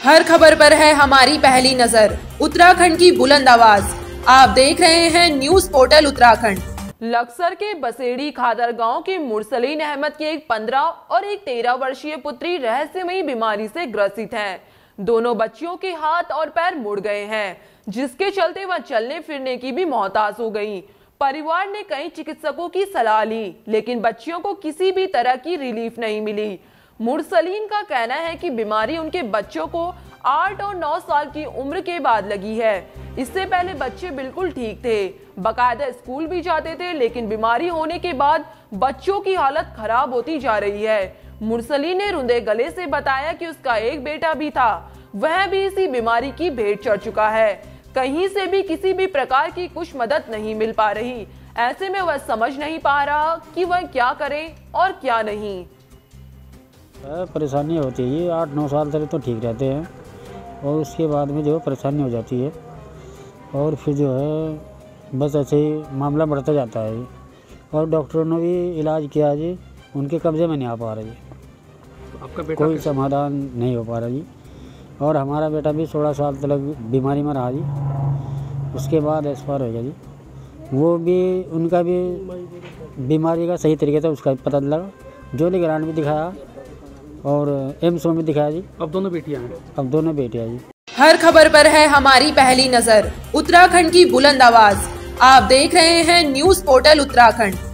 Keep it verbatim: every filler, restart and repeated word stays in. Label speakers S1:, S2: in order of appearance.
S1: हर खबर पर है हमारी पहली नजर। उत्तराखंड की बुलंद आवाज। आप देख रहे हैं न्यूज पोर्टल उत्तराखंड।
S2: लक्सर के बसेड़ी खादर गांव के मुरसलीन अहमद की एक पंद्रह और एक तेरह वर्षीय पुत्री रहस्यमयी बीमारी से ग्रसित हैं। दोनों बच्चियों के हाथ और पैर मुड़ गए हैं, जिसके चलते वह चलने फिरने की भी मोहताज हो गई। परिवार ने कई चिकित्सकों की सलाह ली, लेकिन बच्चियों को किसी भी तरह की रिलीफ नहीं मिली। मुरसलीन का कहना है कि बीमारी उनके बच्चों को आठ और नौ साल की उम्र के बाद लगी है। इससे पहले बच्चे बिल्कुल ठीक थे, बाकायदा स्कूल भी जाते थे, लेकिन बीमारी होने के बाद बच्चों की हालत खराब होती जा रही है। मुरसलीन ने रुंधे गले से बताया कि उसका एक बेटा भी था, वह भी इसी बीमारी की भेंट चढ़ चुका है। कहीं से भी किसी भी प्रकार की कुछ मदद नहीं मिल पा रही। ऐसे में वह समझ नहीं पा रहा कि वह क्या करे और क्या नहीं।
S3: परेशानी होती है, ये आठ नौ साल तक तो ठीक रहते हैं और उसके बाद में जो है परेशानी हो जाती है और फिर जो है बस ऐसे ही मामला बढ़ता जाता है। और डॉक्टरों ने भी इलाज किया जी, उनके कब्जे में नहीं आ पा रहा जी।
S4: तो आपका बेटा
S3: कोई समाधान नहीं हो पा रहा जी। और हमारा बेटा भी सोलह साल तक बीमारी में रहा जी, उसके बाद एक्सपायर हो गया जी। वो भी उनका भी बीमारी का सही तरीके से उसका पता लगा, जो निगरान भी दिखाया और एम्स में भी दिखाया जी।
S4: अब दोनों बेटियां हैं
S3: अब दोनों बेटियां जी।
S1: हर खबर पर है हमारी पहली नजर। उत्तराखंड की बुलंद आवाज। आप देख रहे हैं न्यूज पोर्टल उत्तराखंड।